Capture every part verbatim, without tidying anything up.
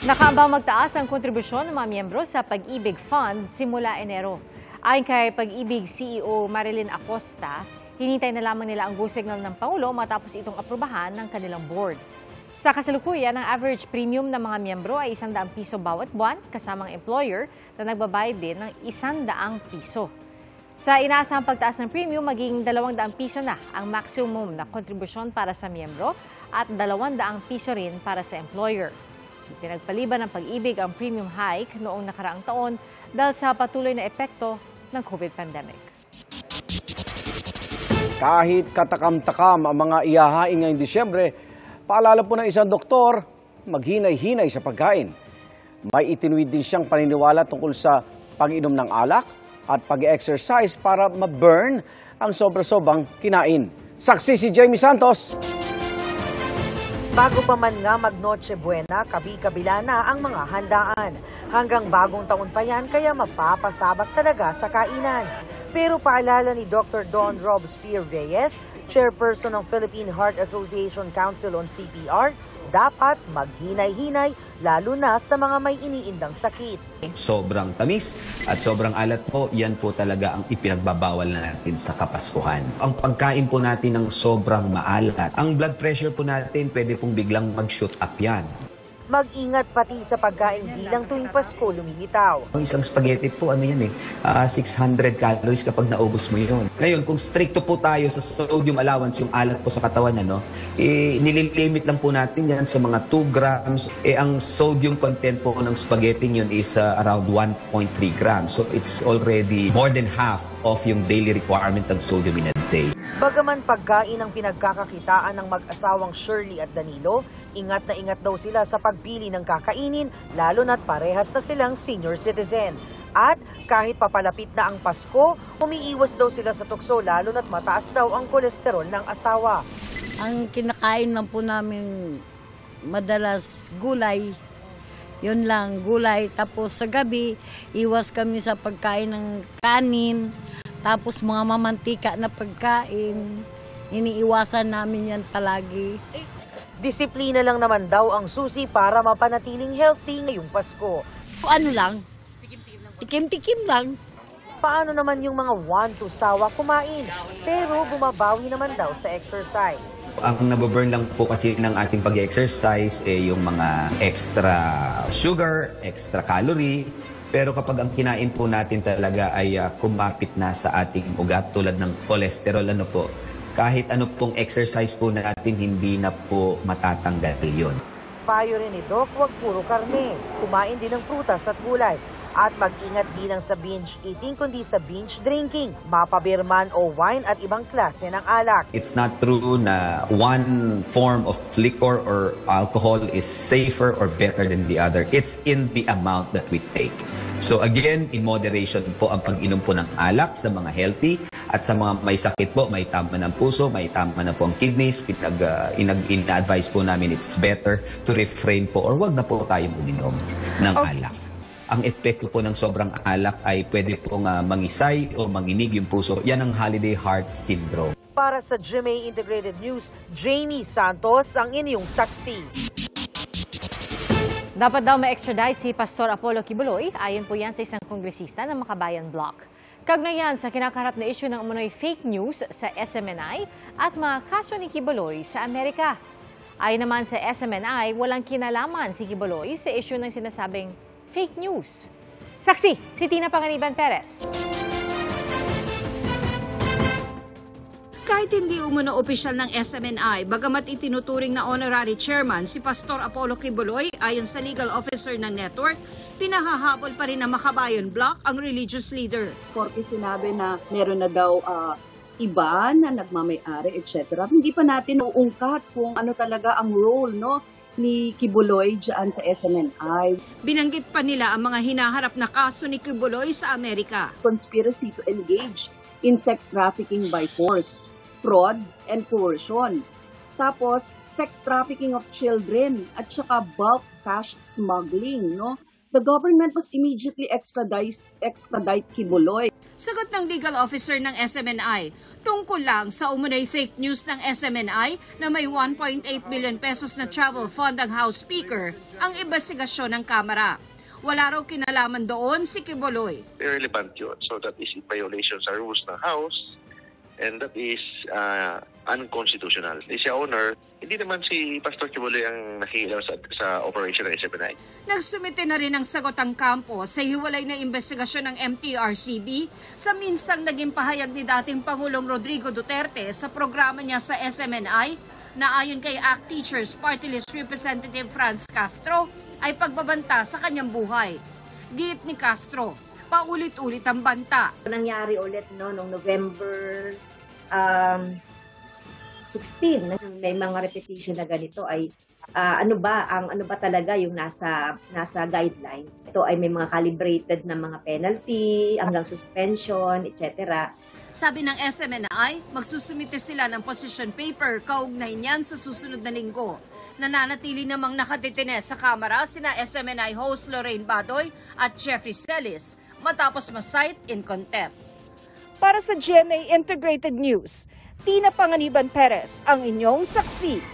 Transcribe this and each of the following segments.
Nakaambang magtaas ang kontribusyon ng mga miyembro sa Pag-ibig Fund simula Enero. Ayon kay Pag-ibig C E O Marilyn Acosta, hinintay na lamang nila ang go signal ng Pangulo matapos itong aprubahan ng kanilang board. Sa kasalukuyan, ang average premium ng mga miyembro ay isang daang piso bawat buwan, kasamang employer na nagbabayad din ng isang daang piso. Sa inaasahang pagtaas ng premium, maging dalawang daang piso na ang maximum na kontribusyon para sa miyembro at dalawang daang piso rin para sa employer. Pinagpaliban ng Pag-ibig ang premium hike noong nakaraang taon dahil sa patuloy na epekto ng COVID pandemic. Kahit katakam-takam ang mga ihahain ngayong Disyembre, paalala po ng isang doktor, maghinay-hinay sa pagkain. May itinuwid din siyang paniniwala tungkol sa pag-inom ng alak at pag-exercise para ma-burn ang sobra-sobrang kinain. Saksi si Jamie Santos. Bago pa man nga mag-Noche Buena, kabi-kabila na ang mga handaan. Hanggang bagong taon pa yan, kaya mapapasabak talaga sa kainan. Pero paalala ni Doctor Don Robespierre-Reyes, chairperson ng Philippine Heart Association Council on C P R, dapat maghinay-hinay lalo na sa mga may iniindang sakit. Sobrang tamis at sobrang alat po, yan po talaga ang ipinagbabawal na natin sa Kapaskuhan. Ang pagkain po natin ng sobrang maalat, ang blood pressure po natin pwede pong biglang mag-shoot up yan. Mag-ingat pati sa pagkain bilang tuwing Pasko lumilitaw. Ang isang spaghetti po, ano yan eh, uh, six hundred calories kapag naubos mo yun. Ngayon, kung stricto po tayo sa sodium allowance, yung alat po sa katawan, ano, eh, nililimit lang po natin yan sa mga two grams. Eh, ang sodium content po ng spaghetti yun is uh, around one point three grams. So, it's already more than half of yung daily requirement ng sodium in a day. Bagaman pagkain ang pinagkakakitaan ng mag-asawang Shirley at Danilo, ingat na ingat daw sila sa pagpili ng kakainin, lalo na't parehas na silang senior citizen. At kahit papalapit na ang Pasko, umiiwas daw sila sa tukso, lalo na't mataas daw ang kolesterol ng asawa. Ang kinakain lang po namin madalas gulay. Yun lang, gulay. Tapos sa gabi, iwas kami sa pagkain ng kanin. Tapos mga mamantika na pagkain, iniiwasan namin yan palagi. Disiplina lang naman daw ang susi para mapanatiling healthy ngayong Pasko. Ano lang? Tikim-tikim lang. Paano naman yung mga want to sawa kumain? Pero bumabawi naman daw sa exercise. Ang nababurn lang po kasi ng ating pag-exercise eh yung mga extra sugar, extra calorie. Pero kapag ang kinain po natin talaga ay uh, kumapit na sa ating ugat tulad ng cholesterol, ano po, kahit ano pong exercise po natin, hindi na po matatanggal yun. Payo rin ni Doc, huwag puro karne. Kumain din ng prutas at gulay. At mag-ingat din lang sa binge eating kundi sa binge drinking, mapabirman o wine at ibang klase ng alak. It's not true na one form of liquor or alcohol is safer or better than the other. It's in the amount that we take. So again, in moderation po ang pag-inom po ng alak sa mga healthy at sa mga may sakit po, may tama ng puso, may tama na po ang kidneys. Pinag, uh, ina-advise po namin it's better to refrain po or wag na po tayong uminom ng okay. alak. Ang epekto po ng sobrang alak ay pwede pong uh, mangisay o manginig yung puso. Yan ang holiday heart syndrome. Para sa G M A Integrated News, Jamie Santos ang inyong saksi. Dapat daw ma-extradite si Pastor Apollo Quiboloy, ayon po yan sa isang kongresista ng Makabayan Bloc. Kaugnay yan sa kinakaharap na issue ng umunoy fake news sa S M N I at mga kaso ni Quiboloy sa Amerika. Ayon naman sa S M N I, walang kinalaman si Quiboloy sa issue ng sinasabing fake news. Saksi, si Tina Panganiban Perez. Kahit hindi umano opisyal ng S M N I, bagamat itinuturing na honorary chairman si Pastor Apollo Quiboloy ayon sa legal officer ng network, pinahahabol pa rin ng Makabayan Bloc ang religious leader. Porque sinabi na meron na daw uh, iba na nagmamay-ari, et cetera. Hindi pa natin uungkat kung ano talaga ang role, no, ni Quiboloy dyan sa S M N I. Binanggit pa nila ang mga hinaharap na kaso ni Quiboloy sa Amerika. Conspiracy to engage in sex trafficking by force, fraud and coercion. Tapos, sex trafficking of children at saka bulk cash smuggling, no? the government must immediately extradite, extradite Kibuloy. Sagot ng legal officer ng S M N I, tungkol lang sa umunoy fake news ng S M N I na may one point eight billion pesos na travel fund ang House Speaker ang investigasyon ng Kamara. Wala raw kinalaman doon si Kibuloy. Irrelevant yun. So that is in violation sa rules ng House and that is uh, unconstitutional. Si owner, hindi naman si Pastor Kibuloy ang nakikialam sa, sa operation ng S M N I. Nagsumite na rin ang sagot ang kampo sa hiwalay na investigasyon ng M T R C B sa minsang naging pahayag ni dating Pangulong Rodrigo Duterte sa programa niya sa S M N I na ayon kay A C T Teachers Party List Representative Franz Castro ay pagbabanta sa kanyang buhay. Giit ni Castro, paulit-ulit ang banta. Nangyari ulit no, noong November um, sixteen, may mga repetition na ganito ay uh, ano ba ang ano ba talaga yung nasa nasa guidelines. Ito ay may mga calibrated na mga penalty hanggang suspension, et cetera. Sabi ng S M N I, magsusumite sila ng position paper kaugnay niyan sa susunod na linggo. Nananatili namang nakadetine sa Kamara sina S M N I host Lorraine Badoy at Jeffrey Celis matapos ma-cite in contempt. Para sa G M A Integrated News, Tina Panganiban Perez ang inyong saksi.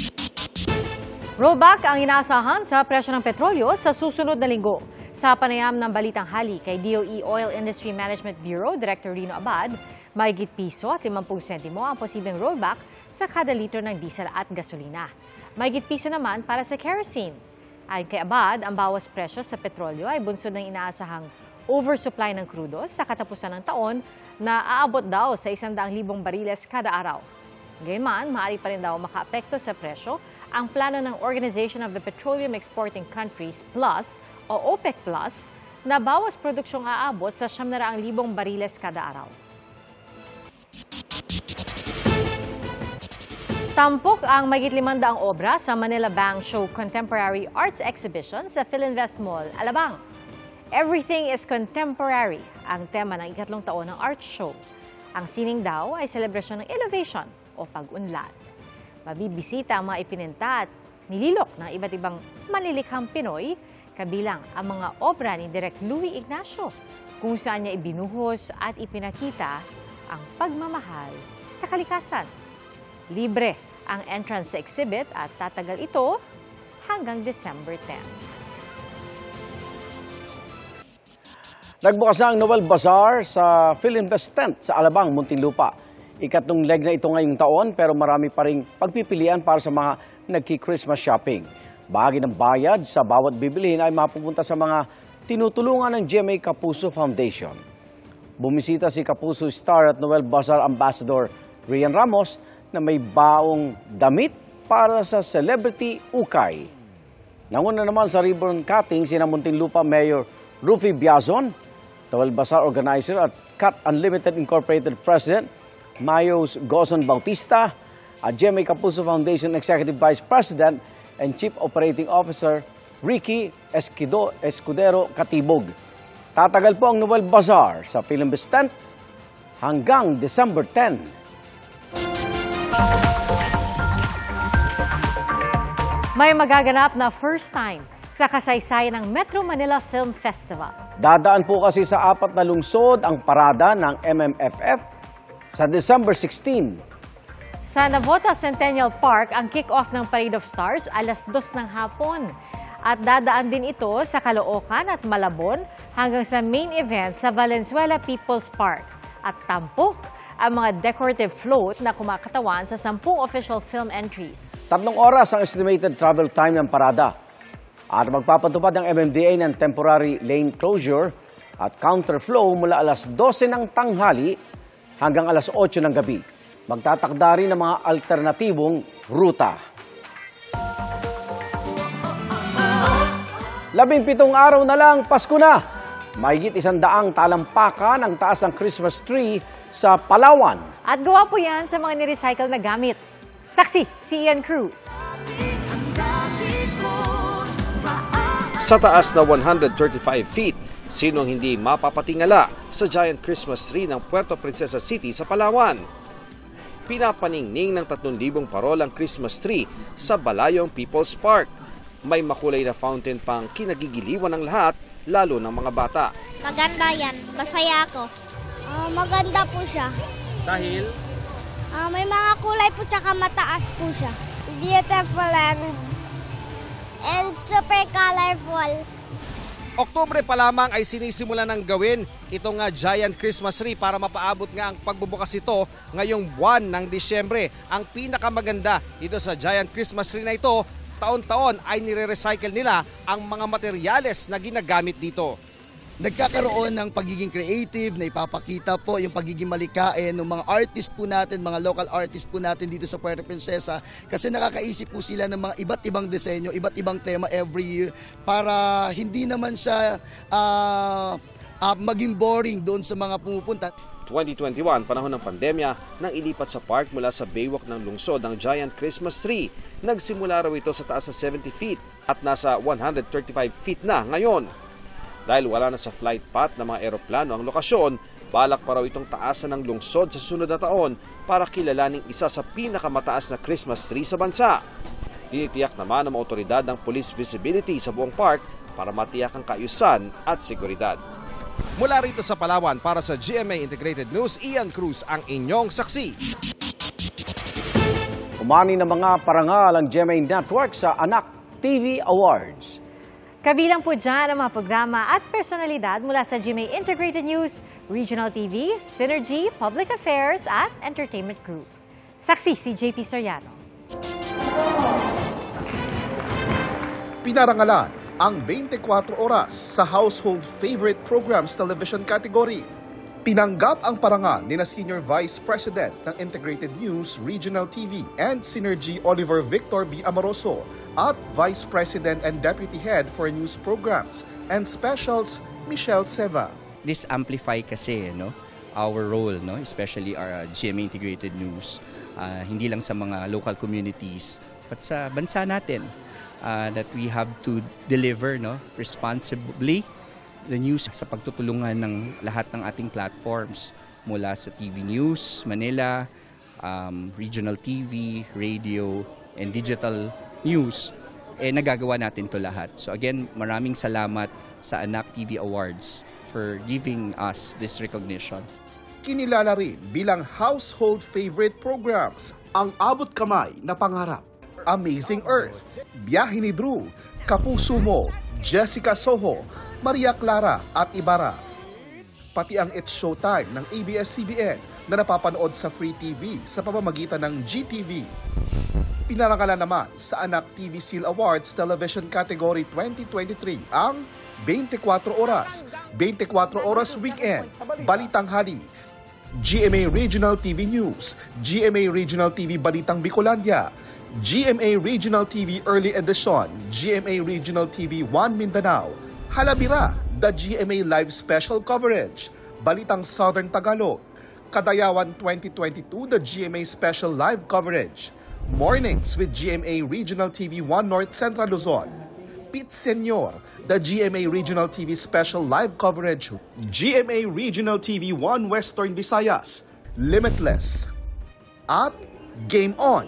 Rollback ang inaasahan sa presyo ng petrolyo sa susunod na linggo. Sa panayam ng Balitang Hali kay D O E Oil Industry Management Bureau Director Rino Abad, mahigit piso at limampu sentimo ang posibleng rollback sa kada litro ng diesel at gasolina. Mahigit piso naman para sa kerosene. Ayon kay Abad, ang bawas presyo sa petrolyo ay bunsod ng inaasahang oversupply ng krudo sa katapusan ng taon na aabot daw sa isang daang libong bariles kada araw. Gayunman, maaari pa rin daw makaapekto sa presyo ang plano ng Organization of the Petroleum Exporting Countries Plus o OPEC Plus na bawas produksyong aabot sa siyam na raang libong bariles kada araw. Tampok ang mahigit limandaang obra sa Manila Bank Show Contemporary Arts Exhibition sa Philinvest Mall, Alabang. Everything is contemporary ang tema ng ikatlong taon ng art show. Ang sining daw ay selebrasyon ng innovation o pag-unlad. Mabibisita ang mga ipininta at nililok ng iba't ibang malilikhang Pinoy, kabilang ang mga obra ni Direk Louie Ignacio, kung saan niya ibinuhos at ipinakita ang pagmamahal sa kalikasan. Libre ang entrance sa exhibit at tatagal ito hanggang December tenth. Nagbukas na ang Noel Bazaar sa Philinvest Tent sa Alabang, Muntinlupa. Ikatlong leg na ito ngayong taon pero marami pa ring pagpipilian para sa mga nagki-Christmas shopping. Bahagi ng bayad sa bawat bibilihin ay mapupunta sa mga tinutulungan ng G M A Kapuso Foundation. Bumisita si Kapuso Star at Noel Bazaar Ambassador Rian Ramos na may baong damit para sa celebrity ukay. Nanguna naman sa ribbon cutting sina Muntinlupa Mayor Rufy Biazon, Noel Bazaar Organizer at Cut Unlimited Incorporated President Mayos Gozon Bautista at G M A Kapuso Foundation Executive Vice President and Chief Operating Officer Ricky Esquido, Escudero Katibog. Tatagal po ang Noel Bazaar sa Philinvest Tent hanggang December tenth. May magaganap na first time sa kasaysayan ng Metro Manila Film Festival. Dadaan po kasi sa apat na lungsod ang parada ng M M F F sa December sixteenth. Sa Navota Centennial Park, ang kick-off ng Parade of Stars alas dos ng hapon. At dadaan din ito sa Caloocan at Malabon hanggang sa main event sa Valenzuela People's Park. At tampok ang mga decorative float na kumakatawan sa sampung official film entries. Tatlong oras ang estimated travel time ng parada. At magpapatupad ng M M D A ng temporary lane closure at counterflow mula alas dose ng tanghali hanggang alas otso ng gabi. Magtatakda rin ng mga alternatibong ruta. Labing pitong araw na lang, Pasko na! Mahigit isang daang talampakan ang taas ng Christmas tree sa Palawan. At gawa po yan sa mga nirecycle na gamit. Saksi, si Ian Cruz. Sa taas na one hundred thirty-five feet, sino ang hindi mapapatingala sa giant Christmas tree ng Puerto Princesa City sa Palawan? Pinapaningning ng tatlong libong parol ang Christmas tree sa Balayong People's Park. May makulay na fountain pang kinagigiliwan ng lahat, lalo ng mga bata. Maganda yan. Masaya ako. Ah, maganda po siya. Dahil? Ah, may mga kulay po tsaka mataas po siya. Beautiful and, and super colorful. Oktubre pa lamang ay sinisimula ng gawin itong uh, giant Christmas tree para mapaabot nga ang pagbubukas ito ngayong buwan ng Disyembre. Ang pinakamaganda dito sa giant Christmas tree na ito, taon-taon ay nire-recycle nila ang mga materyales na ginagamit dito. Nagkakaroon ng pagiging creative na ipapakita po yung pagiging malikain ng mga artist po natin, mga local artist po natin dito sa Puerto Princesa kasi nakakaisip po sila ng mga iba't ibang disenyo, iba't ibang tema every year para hindi naman siya uh, uh, maging boring doon sa mga pumupunta. twenty twenty-one, panahon ng pandemya, nang ilipat sa park mula sa baywalk ng lungsod ang giant Christmas tree. Nagsimula raw ito sa taas sa seventy feet at nasa one hundred thirty-five feet na ngayon. Dahil wala na sa flight path ng mga eroplano ang lokasyon, balak pa raw itong taasan ng lungsod sa sunod na taon para kilalaning isa sa pinakamataas na Christmas tree sa bansa. Tinitiyak naman ng mga otoridad ng police visibility sa buong park para matiyak ang kaayusan at seguridad. Mula rito sa Palawan para sa G M A Integrated News, Ian Cruz ang inyong saksi. Umani ng mga parangal ang G M A Network sa Anak T V Awards. Kabilang po dyan ang mga programa at personalidad mula sa G M A Integrated News, Regional T V, Synergy, Public Affairs at Entertainment Group. Saksi si J P Soriano. Pinarangalan ang twenty-four oras sa Household Favorite Programs Television category. Tinanggap ang parangal ni na Senior Vice President ng Integrated News, Regional T V and Synergy Oliver Victor B. Amoroso at Vice President and Deputy Head for News Programs and Specials, Michelle Seva. This amplify kasi no, our role, no, especially our uh, G M A Integrated News, uh, hindi lang sa mga local communities, but sa bansa natin, uh, that we have to deliver no, responsibly the news sa pagtutulungan ng lahat ng ating platforms mula sa T V News, Manila, um, Regional T V, radio, and digital news, eh nagagawa natin to lahat. So again, maraming salamat sa Anak T V Awards for giving us this recognition. Kinilala rin bilang household favorite programs ang Abot Kamay na Pangarap, Amazing Earth, Biyahe ni Drew, Kapuso Mo, Jessica Soho, Maria Clara at Ibarra. Pati ang It's Showtime ng A B S C B N na napapanood sa Free T V sa pamamagitan ng G T V. Pinarangalan naman sa Anak T V Seal Awards Television Category twenty twenty-three ang twenty-four oras, twenty-four oras weekend, Balitang Hali, G M A Regional T V News, G M A Regional T V Balitang Bicolandia, G M A Regional T V Early Edition, G M A Regional T V one Mindanao, Halabira, the G M A Live Special Coverage, Balitang Southern Tagalog, Kadayawan twenty twenty-two, the G M A Special Live Coverage, Mornings with G M A Regional T V one North Central Luzon, Pit Senor, the G M A Regional T V Special Live Coverage, G M A Regional T V one Western Visayas, Limitless, at Game On.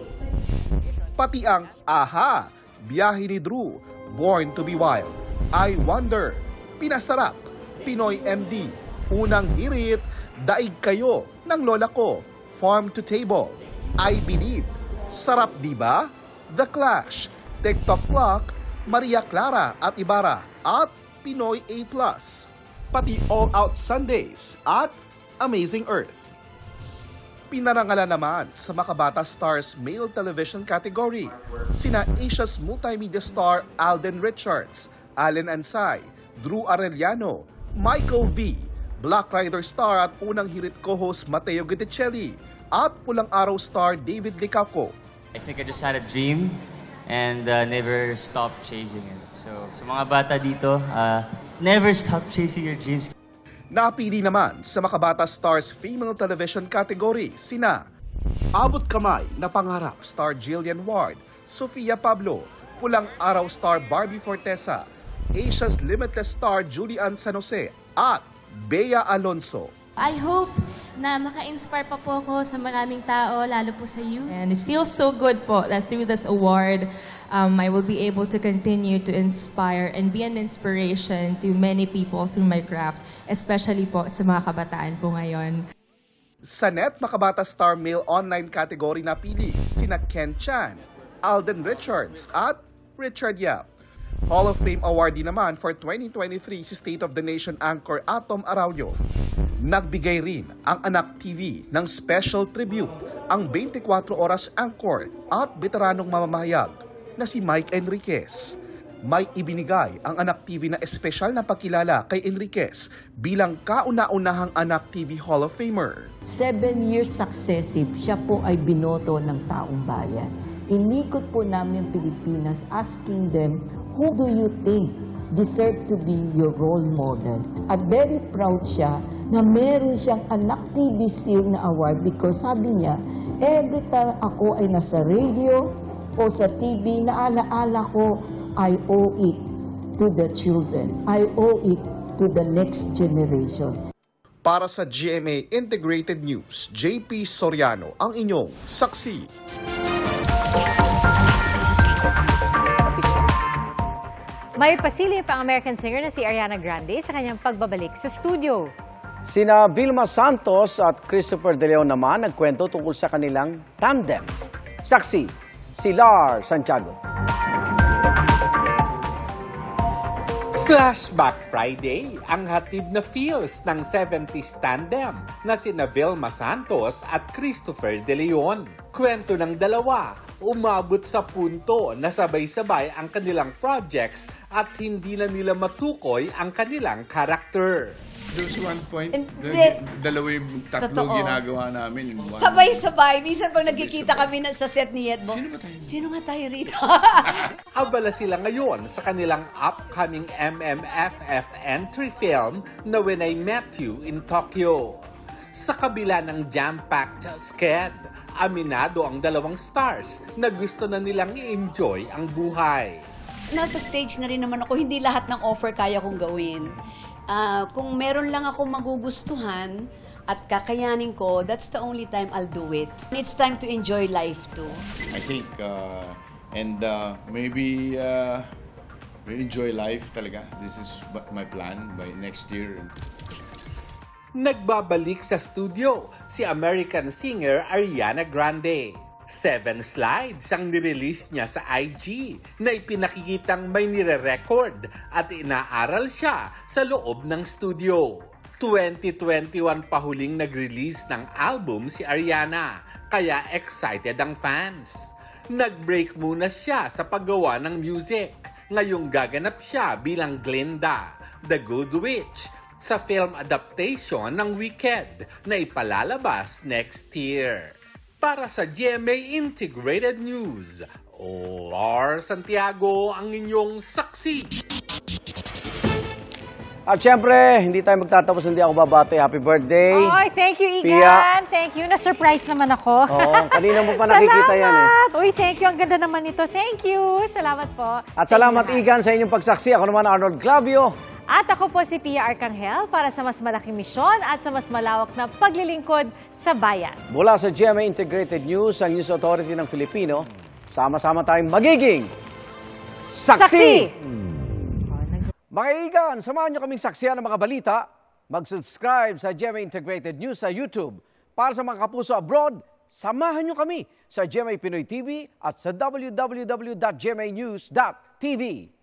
Pati ang Aha, Biyahe ni Drew, Born to be Wild, I Wonder, Pinasarap, Pinoy M D, Unang Hirit, Daig Kayo, ng Lola Ko, Farm to Table, I Believe, Sarap Diba, The Clash, TikTok Clock, Maria Clara at Ibarra, at Pinoy A plus, pati All Out Sundays at Amazing Earth. Pinarangalan naman sa Makabata Stars Male Television category sina Asia's multimedia star Alden Richards, Allen Ansay, Drew Arellano, Michael V, Black Rider star at unang hirit co-host Mateo Guticelli, at Pulang Araw star David Licauco. I think I just had a dream and uh, never stopped chasing it. So sa mga bata dito, uh, never stop chasing your dreams. Napili naman sa Makabata Stars Female Television category sina Abot Kamay na Pangarap star Jillian Ward, Sofia Pablo, Pulang Araw star Barbie Fortesa, Asia's Limitless star Julian San Jose, at Bea Alonso. I hope na maka-inspire pa po ako sa maraming tao, lalo po sa youth. And it feels so good po that through this award, um, I will be able to continue to inspire and be an inspiration to many people through my craft, especially po sa mga kabataan po ngayon. Sa Net Makabata Star Male Online category napili sina Ken Chan, Alden Richards at Richard Yap. Hall of Fame awardee naman for twenty twenty-three si State of the Nation anchor Atom Araujo. Nagbigay rin ang Anak T V ng special tribute ang twenty-four oras anchor at veteranong mamamahayag na si Mike Enriquez. May ibinigay ang Anak T V na espesyal na pagkilala kay Enriquez bilang kauna-unahang Anak T V Hall of Famer. Seven years successive, siya po ay binoto ng taong bayan. Inikot po namin Pilipinas asking them, who do you think deserve to be your role model? At very proud siya na meron siyang Anak T V Seal na award because sabi niya, every time ako ay nasa radio o sa T V, naalaala ko, I owe it to the children. I owe it to the next generation. Para sa G M A Integrated News, J P Soriano ang inyong saksi. May pasilip ang American singer na si Ariana Grande sa kanyang pagbabalik sa studio. Sina Vilma Santos at Christopher De Leon naman nagkwento tungkol sa kanilang tandem. Saksi, si Lar Santiago. Flashback Friday, ang hatid na feels ng seventies tandem na sina Vilma Santos at Christopher De Leon. Kwento ng dalawa, umabot sa punto na sabay-sabay ang kanilang projects at hindi na nila matukoy ang kanilang karakter. There's one point, Hindi. dalawa yung tatlo Totoo. ginagawa namin. in one- Sabay-sabay. Minsan pag nagkikita kami na, sa set ni Edbo, sino, sino nga tayo rito? Abala sila ngayon sa kanilang upcoming M M F F entry film na When I Met You in Tokyo. Sa kabila ng jam-packed sked, aminado ang dalawang stars na gusto na nilang i-enjoy ang buhay. Nasa stage na rin naman ako, hindi lahat ng offer kaya kong gawin. Ah, kung meron lang ako magugustuhan at kakayanin ko, that's the only time I'll do it. It's time to enjoy life too. I think, uh, and uh, maybe uh, we enjoy life talaga. This is what my plan by next year. Nagbabalik sa studio si American singer Ariana Grande. Seven slides ang nirelease niya sa I G na ipinakikitang may nire-record at inaaral siya sa loob ng studio. twenty twenty-one pa huling nag-release ng album si Ariana, kaya excited ang fans. Nag-break muna siya sa paggawa ng music. Ngayong gaganap siya bilang Glinda, the Good Witch, sa film adaptation ng Wicked na ipalalabas next year. Para sa G M A Integrated News, Lar Santiago ang inyong saksi. At syempre, hindi tayo magtatapos, hindi ako babate. Happy birthday. Oy, thank you, Igan. Pia. Thank you. Na-surprise naman ako. Oo, kanina mo pa nakikita yan eh. Salamat. Uy, thank you. Ang ganda naman ito. Thank you. Salamat po. At salamat, Igan, sa inyong pagsaksi. Ako naman, Arnold Clavio. At ako po si Pia Arcangel para sa mas malaking misyon at sa mas malawak na paglilingkod sa bayan. Mula sa G M A Integrated News, ang News Authority ng Filipino, sama-sama tayong magiging saksi! Saksi! Mga Igan, samahan nyo kaming saksiyan ng mga balita. Mag-subscribe sa G M A Integrated News sa YouTube. Para sa mga kapuso abroad, samahan nyo kami sa G M A Pinoy T V at sa w w w dot g m a news dot t v.